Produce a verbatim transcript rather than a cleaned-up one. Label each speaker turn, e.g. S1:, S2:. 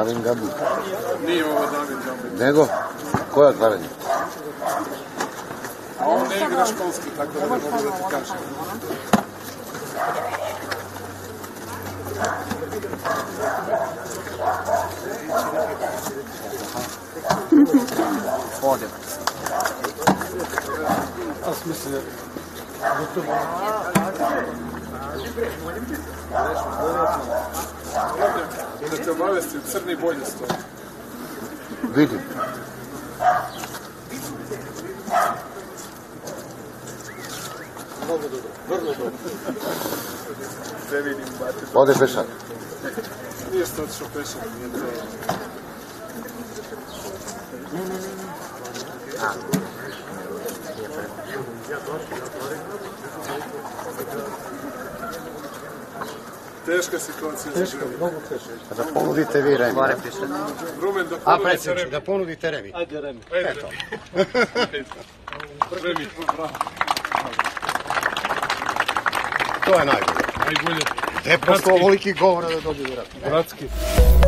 S1: Davin Gabi.
S2: Nije ovo Davin Gabi.
S1: Nego? Koje otvaranje?
S2: A on ne igra školski, tako da ne mogu da ti kažem.
S1: Ode.
S2: A smisli, da te obavesti, crni bolje stoji.
S1: Vidim.
S2: Vrlo dobro, vrlo dobro. Sve vidim, bate.
S1: Ode pešak.
S2: Nije ste otišao pešak, nije to.
S1: Ne, ne, ne, ne.
S2: Teška situacija.
S3: Teška, mnogo teška.
S1: Da ponudite vi Remi.
S2: Rumen, da
S1: A
S2: ponudite
S1: predsjedniče,
S2: Remi.
S1: da ponudite Remi.
S3: Ajde, Remi.
S2: Ajde, Remi. Remi, bravo.
S1: To je najbolje.
S2: Najbolje.
S1: Ne posto ovoliki govora da dobiju vrat.
S2: Bratski.